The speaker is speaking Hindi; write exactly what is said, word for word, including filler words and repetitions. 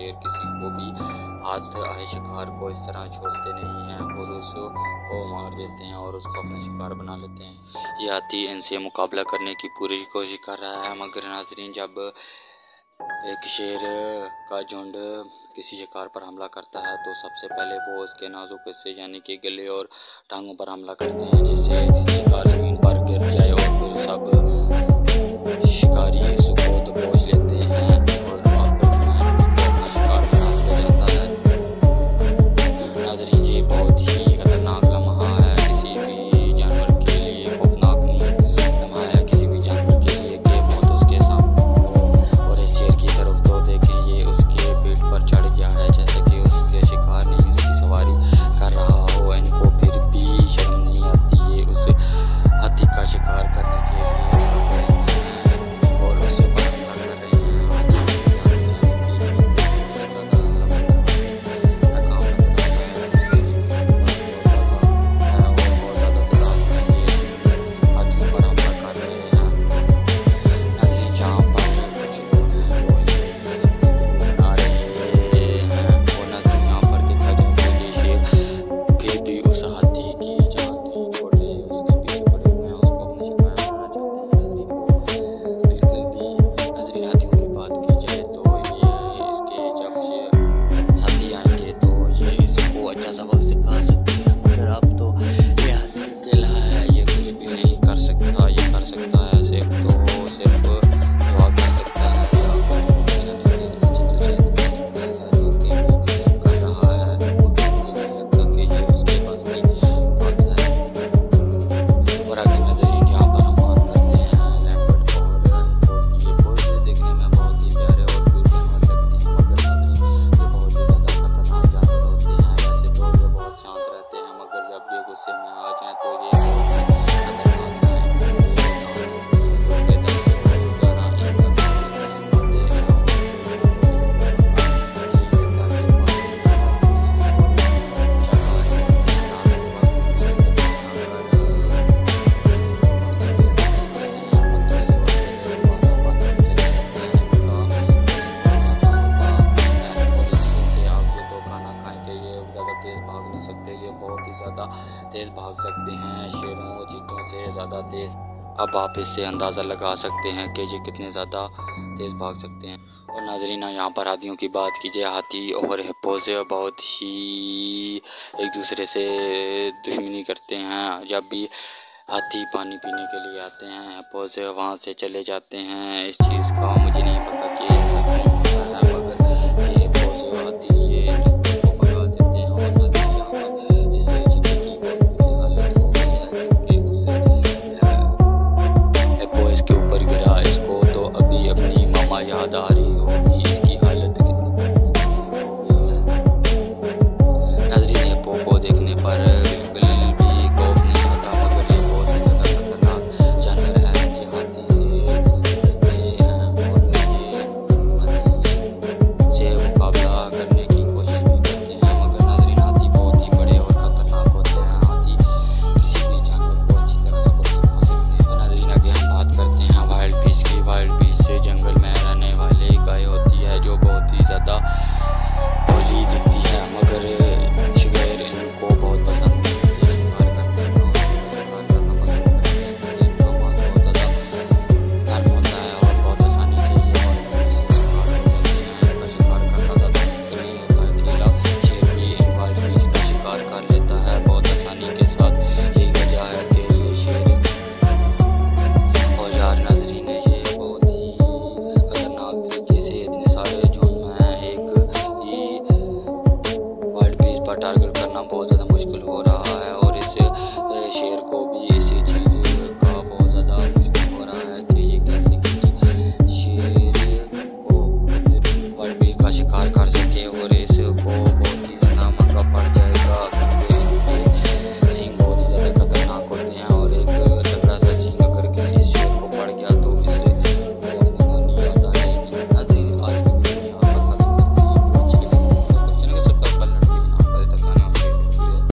शेर किसी को भी हाथ आए शिकार को इस तरह छोड़ते नहीं हैं और उसको मार देते हैं और उसको अपना शिकार बना लेते हैं। ये हाथी इनसे मुकाबला करने की पूरी कोशिश कर रहा है, मगर नाज़रीन जब एक शेर का झुंड किसी शिकार पर हमला करता है तो सबसे पहले वो उसके नाजुक हिस्से यानी कि गले और टांगों पर हमला करते हैं, जिससे शिकार जमीन पर गिर जाए और वो सब शिकारी सुकूत पहुंच लेते हैं और आखिर में उसको अपना शिकार बना लिया जाता है। नाज़रीन ये बहुत ही खतरनाक लम्हा है, किसी भी जानवर के लिए खौफनाक लम्हा है, किसी भी जानवर के लिए कि मौत उसके सामने। और इस शेर की तरफ तो देखें, ये उसके पेट पर चढ़ गया है जैसे कि उसके शिकार नहीं उसकी सवारी कर रहा हो। इनको फिर भी शर्म नहीं आती, ये उस हाथी का शिकार करने के लिए और उससे पर हमला कर रहे हैं। गुस्से में आ जाए तो ये तेज भाग सकते हैं, शेरों चीतों से ज़्यादा तेज। अब आप इससे अंदाज़ा लगा सकते हैं कि ये कितने ज़्यादा तेज़ भाग सकते हैं। और नाज़रीन यहाँ पर हाथियों की बात कीजिए, हाथी और हिप्पोज़ बहुत ही एक दूसरे से दुश्मनी करते हैं। जब भी हाथी पानी पीने के लिए आते हैं हिप्पोज़ वहाँ से चले जाते हैं। इस चीज़ का मुझे नहीं पता कि